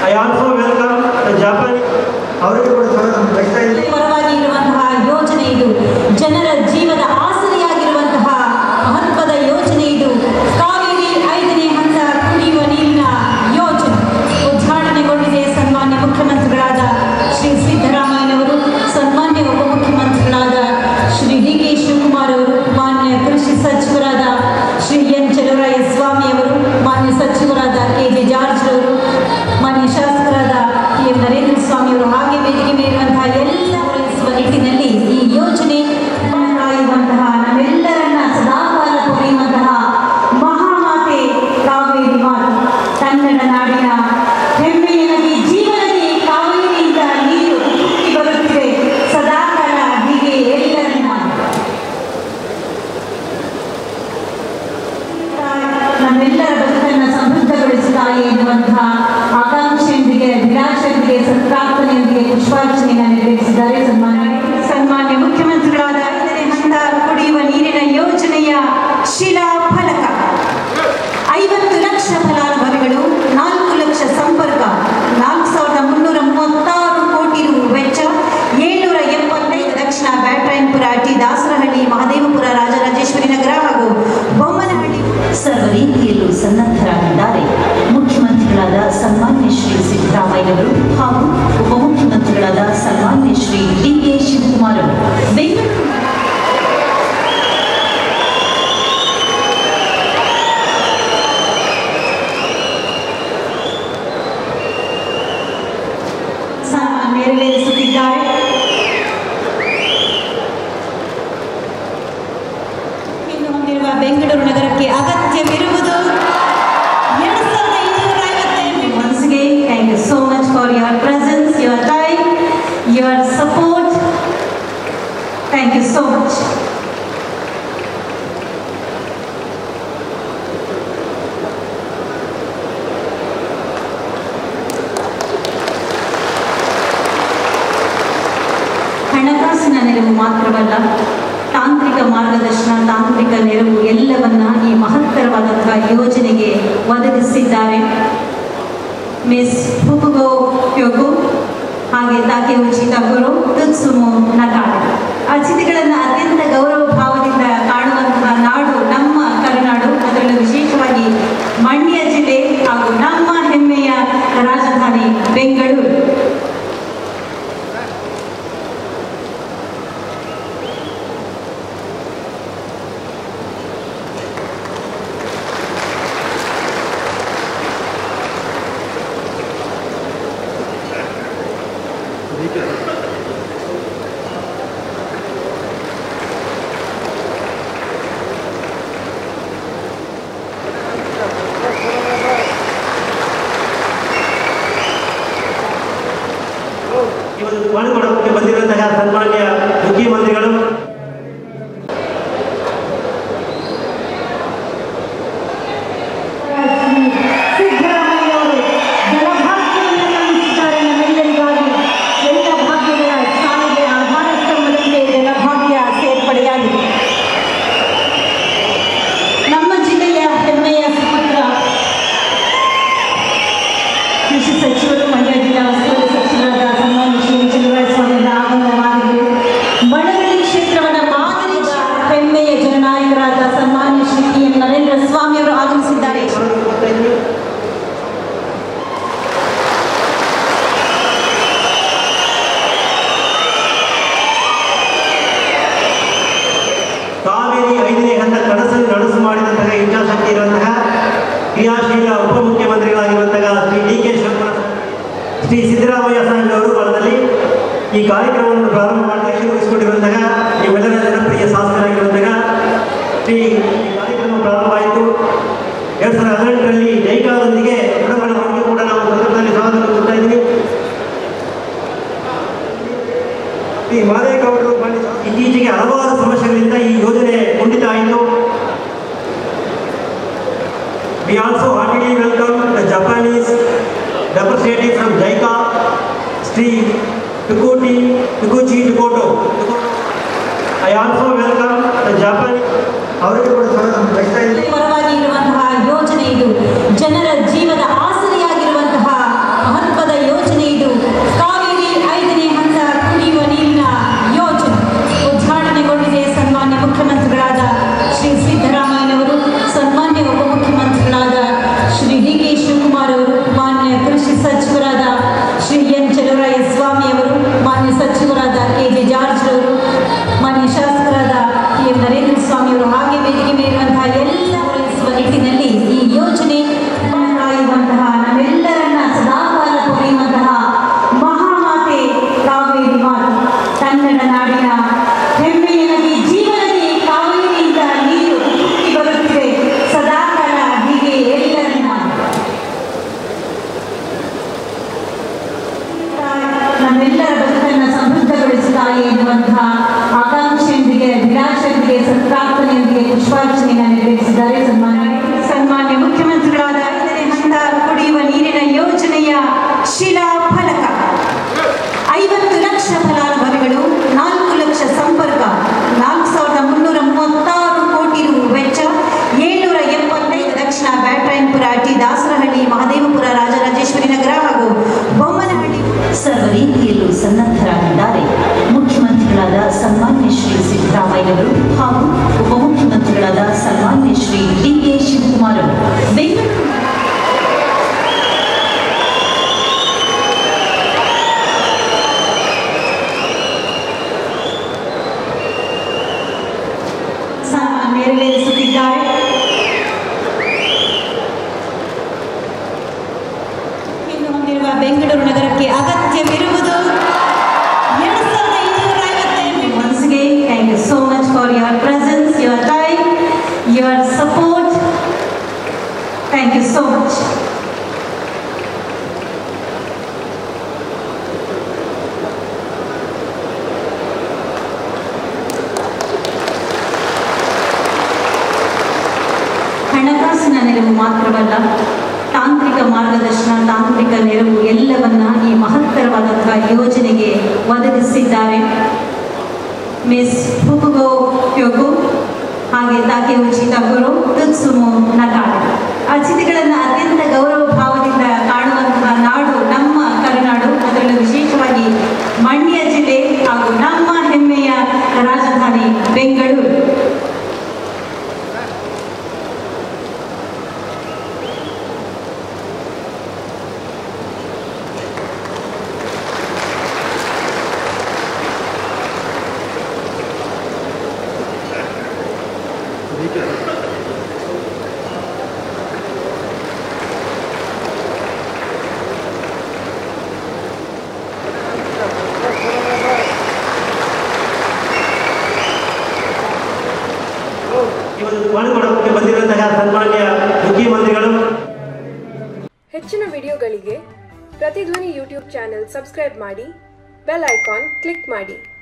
I also welcome the Japanese. ಅವರಿಗೆ ಕೂಡ ಸ್ವಾಗತ ಬಯಸ್ತಾ ಇದ್ದೀನಿ. ಪರವಾಗಿ ಇರುವಂತಹ ಯೋಜನೆ ಇದು. ಜನರ ಜೀವದ ಆಸರೆಯಾಗಿರುವಂತಹ ಮಹತ್ವದ ಯೋಜನೆ ಇದು. ಕಾವೇರಿ 5ನೇ ಹಂತ ಕುಡಿಯುವ ನೀರಿನ ಯೋಜನೆ ಉದ್ಘಾಟನೆಗೊಂಡಿದೆ. ಸನ್ಮಾನ್ಯ ಮುಖ್ಯಮಂತ್ರಿಗಳಾದ ಶ್ರೀ ಸಿದ್ದರಾಮಯ್ಯನವರು, ಸನ್ಮಾನ್ಯ ಉಪಮುಖ್ಯಮಂತ್ರಿಗಳಾದ ಶ್ರೀ ಡಿ.ಕೆ. ಶಿವಕುಮಾರ್ ಅವರು, ಮಾನ್ಯ ಕೃಷಿ ಸಚಿವರಾದ ಶ್ರೀ ಎನ್. ಚಲುವರಾಯಸ್ವಾಮಿ ಅವರು, ಮಾನ್ಯ ಸಚಿವರಾದ ಕೆ.ಜೆ. ಜಾರ್ಜ್ ಅವರು, ಮಾನ್ಯ ಶಾಸಕರಾದ ಟಿ.ಎಂ. ನರೇಂದ್ರ ಸ್ವಾಮಿ ಅವರು, ಹಾಗೆ ವೇದಿಕೆ ಮೇಲಿರುವಂತಹ ಎಲ್ಲ ಪೂರೈಸುವ ನಿಟ್ಟಿನಲ್ಲಿ ಈ ಯೋಜನೆ ಕಾಯುವಂತಹ ನಮ್ಮೆಲ್ಲರನ್ನ ಸದಾಕಾಲ ಪೊರೆಯುವಂತಹ ಮಹಾಮಾತೆ ಕಾವೇರಿ ಮಾತೆ, ಕನ್ನಡ ನಾಡಿನ ಹೆಮ್ಮೆಯ ನದಿ, ಜೀವನದಿ ಕಾವೇರಿಯಿಂದ ನೀರು ಹುಟ್ಟಿ ಬರುತ್ತಿದೆ. ಸದಾಕಾಲ ಹೀಗೆ ಎಲ್ಲರನ್ನ ನಮ್ಮೆಲ್ಲರ ಬದುಕನ್ನು ಸಮೃದ್ಧಗೊಳಿಸುತ್ತಾಯಿ ಎನ್ನುವಂತಹ ಆಕಾಂಕ್ಷೆಯೊಂದಿಗೆ, ಅಭಿಲಾಷೆಯೊಂದಿಗೆ, ಸತ್ಪ್ರಾರ್ಥನೆಯೊಂದಿಗೆ ಪುಷ್ಪಾರ್ಚನೆಯನ್ನು ನೆರವೇರಿಸಿದ್ದಾರೆ ಸನ್ಮಾನ್ಯ ಮುಖ್ಯಮಂತ್ರಿಗಳಾದ 5ನೇ ಹಂತ ಕುಡಿಯುವ ನೀರಿನ ಯೋಜನೆಯ ಶಿಲಾಫಲಕ. 50 ಲಕ್ಷ ಫಲಾನುಭವಿಗಳು, 4 ಲಕ್ಷ ಸಂಪರ್ಕ, 4,336 ಕೋಟಿ ರು ವೆಚ್ಚ, 775 ದಕ್ಷಿಣ ಬ್ಯಾಟ್ರಾಯನ್ಪುರ, ಟಿ. ದಾಸರಹಳ್ಳಿ, ಮಹದೇವಪುರ, ರಾಜರಾಜೇಶ್ವರಿ ನಗರ ಹಾಗೂ ಬೊಮ್ಮನಹಳ್ಳಿ ಸರ್ವ ರೀತಿಯಲ್ಲೂ ಸನ್ನದ್ಧರಾಗಿದ್ದಾರೆ. ಮುಖ್ಯಮಂತ್ರಿಗಳಾದ ಸನ್ಮಾನ್ಯ ಶ್ರೀ ಸಿದ್ದರಾಮಯ್ಯನವರು ಹಾಗೂ ಉಪಮುಖ್ಯಮಂತ್ರಿಗಳಾದ ಸನ್ಮಾನ್ಯ ಶ್ರೀ ಡಿ.ಕೆ. ಶಿವಕುಮಾರ್ ಅವರು ಬೆಂಗಳೂರು ನೆರವೇರಿಸುತ್ತಿದ್ದಾರೆ. ಇನ್ನು ಹೊಂದಿರುವ ಬೆಂಗಳೂರು ನಗರಕ್ಕೆ ಅಗತ್ಯವಿರುವುದು 2,550. Once again, thank you so much for your presence, your time, your support. Thank you so much. ಹಣಕಾಸಿನ ನೆರವು ಮಾತ್ರವಲ್ಲ, ತಾಂತ್ರಿಕ ಮಾರ್ಗದರ್ಶನ, ತಾಂತ್ರಿಕ ನೆರವು ಎಲ್ಲವನ್ನ ಈ ಮಹತ್ತರವಾದಂತಹ ಯೋಜನೆಗೆ ಒದಗಿಸಿದ್ದಾರೆ. ಮಿಸ್ ಫುಕುಗೋ ಕ್ಯೋಗೋ ಹಾಗೆ ತಾಕೆಯುಚಿ ತಗುರು ತುತ್ಸುಮೋ ನಗಾಡೆ. ಅತಿಥಿಗಳನ್ನು ಅತ್ಯಂತ ಗೌರವ ಭಾವದಿಂದ ಕಾಣುವಂತಹ ನಾಡು ನಮ್ಮ ಕರುನಾಡು, ಅದರಲ್ಲೂ ವಿಶೇಷವಾಗಿ ಮಂಡ್ಯ ಜಿಲ್ಲೆ ಹಾಗೂ ನಮ್ಮ ಹೆಮ್ಮೆಯ ರಾಜಧಾನಿ ಬೆಂಗಳೂರು. ಇವತ್ತು ಮಾಡಿಕೊಡೋಕ್ಕೆ ಬಂದಿರುವಂತಹ ಸನ್ಮಾನ್ಯ ಮುಖ್ಯಮಂತ್ರಿಗಳು, ಸಿದ್ದರಾಮಯ್ಯ ಅವರು ಜಲಭಾಗ್ಯವನ್ನು ಕಲ್ಪಿಸಿದ್ದಾರೆ ನಮ್ಮೆಲ್ಲರಿಗಾಗಿ. ಎಲ್ಲ ಭಾಗ್ಯಗಳ ಸಾಲಿಗೆ ಆಧಾರ ಸ್ತಂಭದಂತೆ ಜಲಭಾಗ್ಯ ಸೇರ್ಪಡೆಯಾಗಿದೆ. ನಮ್ಮ ಜಿಲ್ಲೆಯ ಹೆಮ್ಮೆಯ ಸುಪುತ್ರ ಕೃಷಿ ಸಚಿವರು, ಮಂಡ್ಯ ಜಿಲ್ಲಾ ಉಸ್ತುವಾರಿ ಸಚಿವರಾದ ಸನ್ಮಾನ್ಯ ಶ್ರೀ ಚಲುವರಾಯಸ್ವಾಮಿ ಅವರ ಆಗಮನವಾಗಿದೆ. ಬಡಗಲಿ ಕ್ಷೇತ್ರವನ್ನ ಮಾದರಿ ಹೆಮ್ಮೆಯ ಜನನಾಯಕರಾದ ಸನ್ಮಾನ್ಯ ಶ್ರೀ ಟಿ.ಎಂ. ನರೇಂದ್ರ ಸ್ವಾಮಿ ಅವರು ಆಗಮಿಸಿದ್ದಾರೆ. ಕಾವೇರಿ 5ನೇ ಹಂತ ಕನಸು ಮಾಡಿದಂತಹ ಇಚ್ಛಾಶಕ್ತಿ ಇರುವಂತಹ ಕ್ರಿಯಾಶೀಲ ಉಪಮುಖ್ಯಮಂತ್ರಿಗಳಾಗಿರುವಂತಹ ಶ್ರೀ ಡಿ.ಕೆ. ಶಿವಕುಮಾರ್, ಶ್ರೀ ಸಿದ್ದರಾಮಯ್ಯ ಸಾಹೇಬ್ ಅವರು ಕಾಲದಲ್ಲಿ ಈ ಕಾರ್ಯಕ್ರಮವನ್ನು ಪ್ರಾರಂಭ ಮಾಡಲಿಕ್ಕೆ ವಹಿಸಿಕೊಂಡಿರುವಂತಹ ನೀವೆಲ್ಲರ ಜನಪ್ರಿಯ ಶಾಸಕರಾಗಿರುವಂತಹ ಶ್ರೀ ಕಾರ್ಯಕ್ರಮ ಪ್ರಾರಂಭವಾಯಿತು. 2018ರಲ್ಲಿ ಜೈಕಾದೊಂದಿಗೆ ಉಡಬಡಿಕೆ ಕೂಡ ನಾವು ಸಂದರ್ಭದಲ್ಲಿ ಸ್ವಾಗತ ಕೊಡ್ತಾ ಇದ್ದೀವಿ. ಶ್ರೀ ಮಾದೇಗೌಡರು ಇತ್ತೀಚೆಗೆ ಹಲವಾರು ಸಮಸ್ಯೆಗಳಿಂದ ಈ ಯೋಜನೆ ಖಂಡಿತ ಆಯಿತು. We also heartily welcome the Japanese representative from JICA, Sri Takuchi Tukoto. I also welcome the Japanese. ಅವರಿಗೆ ಕೂಡ ಸ್ವಾಗತ ಬಯಸ್ತಾ ಇದ್ದೀನಿ. ಪರವಾಗಿ ಇರುವಂತಹ ಯೋಜನೆ ಇದು. ಜನರ ಜೀವದ ಆಸರೆಯಾಗಿರುವಂತಹ ಮಹತ್ವದ ಸಚಿವರಾದ ಶ್ರೀ ಎನ್ ಚಲುವರಾಯಸ್ವಾಮಿ ಅವರು, ಮಾನ್ಯ ಸಚಿವರಾದ KJ ಜಾರ್ಜ್ ಅವರು, ಮಾನ್ಯ ಶಾಸಕರಾದ PM ನರೇಂದ್ರ ಸ್ವಾಮಿ ಅವರು, ಹಾಗೆ ವೇದಿಕೆ ಮೇಲಿರುವಂತಹ ಎಲ್ಲ ಹೊರಡಿಸುವ ನಿಟ್ಟಿನಲ್ಲಿ ಈ ಯೋಜನೆ ಕಾಯುವಂತಹ ನಮ್ಮೆಲ್ಲರನ್ನ ಸದಾಕಾಲ ಪೊರೆಯುವಂತಹ ಮಹಾಮಾತೆ ಕಾವೇರಿ ಮಾತೆ, ಕನ್ನಡ ನಾಡಿನ ಹೆಮ್ಮೆಯ ನದಿ, ಜೀವನದಿ ಕಾವೇರಿಯಿಂದ ನೀರು ಹುಟ್ಟಿ ಬರುತ್ತಿದೆ ಸದಾಕಾಲ. ಹೀಗೆ ಎಲ್ಲರನ್ನ ನಮ್ಮೆಲ್ಲರ ಬದುಕನ್ನು ಸಮೃದ್ಧಗೊಳಿಸುತ್ತಾಯಿ ಎನ್ನುವಂತಹ ಆಕಾಂಕ್ಷೆಯೊಂದಿಗೆ, ಅಭಿಲಾಷೆಯೊಂದಿಗೆ, ಸತ್ಪ್ರಾರ್ಥನೆಯೊಂದಿಗೆ ಪುಷ್ಪಾರ್ಚನೆಯನ್ನು ನೆರವೇರಿಸಿದ್ದಾರೆ ಸನ್ಮಾನ್ಯ ಮುಖ್ಯಮಂತ್ರಿಗಳಾದ 5ನೇ ಹಂತ ಕುಡಿಯುವ ನೀರಿನ ಯೋಜನೆಯ ಶಿಲಾಫಲಕ. 50 ಲಕ್ಷ ಫಲಾನುಭವಿಗಳು, 4 ಲಕ್ಷ ಸಂಪರ್ಕ, 4,336 ಕೋಟಿ ರು ವೆಚ್ಚ, 775 ದಕ್ಷಿಣ ಬ್ಯಾಟರಾಯನಪುರ, ಟಿ ದಾಸರಹಳ್ಳಿ, ಮಹದೇವಪುರ, ರಾಜರಾಜೇಶ್ವರಿ ನಗರ ಹಾಗೂ ಬೊಮ್ಮನಹಳ್ಳಿ ಸರ್ವ ರೀತಿಯಲ್ಲೂ ಸನ್ನದ್ಧರಾಗಿದ್ದಾರೆ ಮುಖ್ಯಮಂತ್ರಿಗಳಾದ ಸನ್ಮಾನ್ಯ ಶ್ರೀ ಸಿದ್ದರಾಮಯ್ಯವರು ಹಾಗೂ ಉಪಮುಖ್ಯಮಂತ್ರಿಗಳಾದ ಸನ್ಮಾನ್ಯ ಶ್ರೀ DK ಶಿವಕುಮಾರ್ ಅವರು. ಬೆಂಗಳೂರು ನೆರವೇರಿಸುತ್ತಿದ್ದಾರೆ. ಇನ್ನು ಹೊಂದಿರುವ ಬೆಂಗಳೂರು ನಗರಕ್ಕೆ ಅಗತ್ಯವಿರುವುದು 2,550. Once again, thank you so much for your presence, your time, your support. Thank you so much. ಹಣಕಾಸಿನ ನೆರವು ಮಾತ್ರವಲ್ಲ, ತಾಂತ್ರಿಕ ಮಾರ್ಗದರ್ಶನ, ತಾಂತ್ರಿಕ ನೆರವು ಎಲ್ಲವನ್ನ ಈ ಮಹತ್ತರವಾದಂತಹ ಯೋಜನೆಗೆ ಒದಗಿಸಿದ್ದಾರೆ ಮಿಸ್ ಫುಕುಗೋ ಕ್ಯೋಗು ಹಾಗೆ ತಾಕೆಯುಚಿ ತಗುರು ತುತ್ಸುಮು ನಗಾಡು. ಅತಿಥಿಗಳನ್ನು ಅತ್ಯಂತ ಗೌರವ ಭಾವದಿಂದ ಕಾಣುವಂತಹ ನಾಡು ನಮ್ಮ ಕರುನಾಡು, ಅದರಲ್ಲೂ ವಿಶೇಷವಾಗಿ ಮಂಡ್ಯ ಜಿಲ್ಲೆ ಹಾಗೂ ನಮ್ಮ ಹೆಮ್ಮೆಯ ರಾಜಧಾನಿ ಬೆಂಗಳೂರು. ಬಂದಿರುವಂತಹ ಸನ್ಮಾನ್ಯ ಮುಖ್ಯಮಂತ್ರಿಗಳು. ಹೆಚ್ಚಿನ ವಿಡಿಯೋಗಳಿಗೆ ಪ್ರತಿಧ್ವನಿ ಯೂಟ್ಯೂಬ್ ಚಾನೆಲ್ ಸಬ್ಸ್ಕ್ರೈಬ್ ಮಾಡಿ, ಬೆಲ್ ಐಕಾನ್ ಕ್ಲಿಕ್ ಮಾಡಿ.